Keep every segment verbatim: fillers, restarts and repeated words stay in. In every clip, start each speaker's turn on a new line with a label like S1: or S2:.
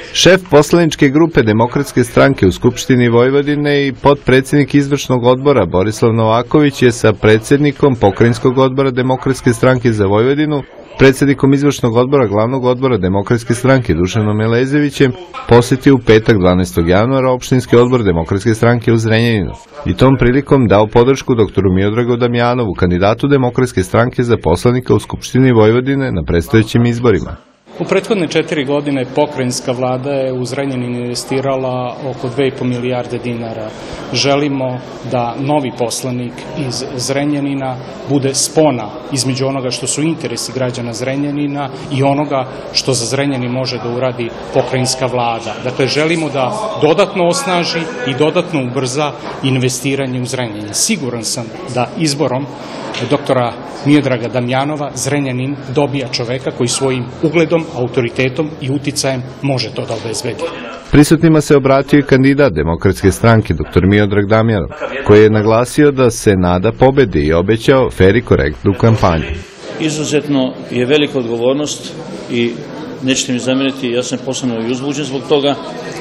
S1: Šef poslaničke grupe Demokratske stranke u Skupštini Vojvodine i potpredsjednik izvršnog odbora Borislav Novaković je sa predsjednikom Pokrajinskog odbora Demokratske stranke za Vojvodinu, predsjednikom izvršnog odbora Glavnog odbora Demokratske stranke Dušanom Elezevićem posjetio u petak dvanaestog januara opštinski odbor Demokratske stranke u Zrenjaninu i tom prilikom dao podršku doktoru Miodragu Damjanovu, kandidatu Demokratske stranke za poslanika u Skupštini Vojvodine na predstojećim izborima.
S2: U prethodne četiri godine pokrajinska vlada je u Zrenjanin investirala oko dve i po milijarde dinara. Želimo da novi poslanik iz Zrenjanina bude spona između onoga što su interesi građana Zrenjanina i onoga što za Zrenjanin može da uradi pokrajinska vlada. Dakle, želimo da dodatno osnaži i dodatno ubrza investiranje u Zrenjanin. Siguran sam da izborom doktora Miodraga Damjanova Zrenjanin dobija čoveka koji svojim ugledom, autoritetom i uticajem može to da obezbedi.
S1: Prisutnima se obratio i kandidat Demokratske stranke doktor Miodrag Damjanov, koji je naglasio da se nada pobedi i obećao fer i korektnu kampanju.
S3: Izuzetno je velika odgovornost i nećete mi zameriti, ja sam posebno i uzbuđen zbog toga.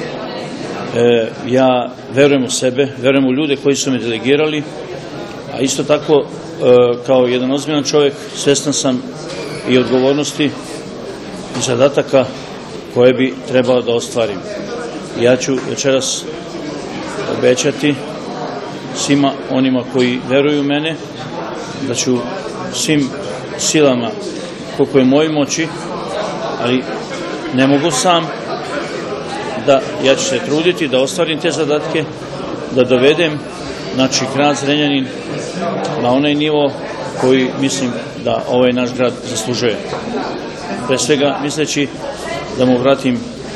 S3: E, ja verujem u sebe, verujem u ljude koji su me delegirali, a isto tako kao jedan ozbiljan čovjek svestan sam i odgovornosti i zadataka koje bi trebao da ostvarim. Ja ću večeras obećati svima onima koji veruju u mene da ću svim silama koliko je moje moći, ali ne mogu sam, da ja ću se truditi da ostvarim te zadatke, da dovedem znači grad Zrenjanin na onaj nivo koji mislim da ovaj naš grad zaslužuje. Pre svega misleći da mu vratim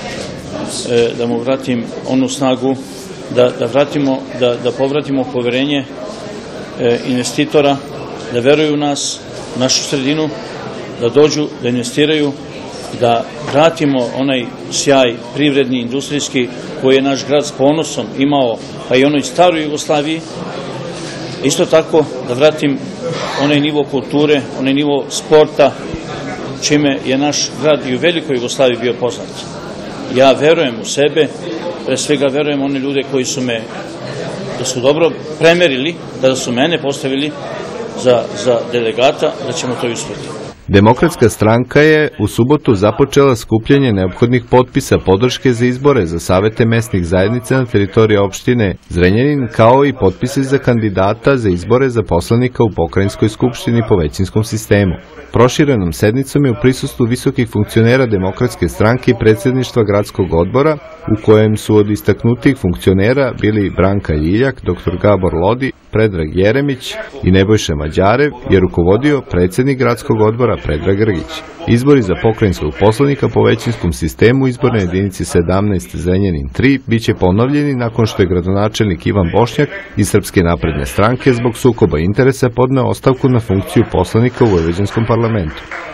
S3: da mu vratim onu snagu, da, da vratimo, da, da povratimo poverenje investitora, da veruju u nas, u našu sredinu, da dođu, da investiraju, da vratimo onaj sjaj privredni, industrijski koji je naš grad s ponosom imao, pa i onoj staroj Jugoslaviji. Isto tako da vratim onaj nivo kulture, onaj nivo sporta, čime je naš grad i u velikoj Jugoslaviji bio poznat. Ja verujem u sebe, pre svega verujem one ljude koji su me, da su dobro premerili, da su mene postavili za, za delegata, da ćemo to uspjeti.
S1: Demokratska stranka je u subotu započela skupljanje neophodnih potpisa podrške za izbore za savete mesnih zajednica na teritoriji opštine Zrenjanin, kao i potpise za kandidata za izbore za poslanika u pokrajinskoj skupštini po većinskom sistemu. Proširenom sednicom je u prisustvu visokih funkcionera Demokratske stranke i predsjedništva gradskog odbora, u kojem su od istaknutih funkcionera bili Branka Ljiljak, doktor Gabor Lodi, Predrag Jeremić i Nebojša Mađarev, je rukovodio predsjednik gradskog odbora Predrag Grgić. Izbori za pokrajinskog poslanika po većinskom sistemu izborne jedinici sedamnaest Zrenjanin tri biće ponovljeni nakon što je gradonačelnik Ivan Bošnjak iz Srpske napredne stranke zbog sukoba interesa podneo ostavku na funkciju poslanika u vojvođanskom parlamentu.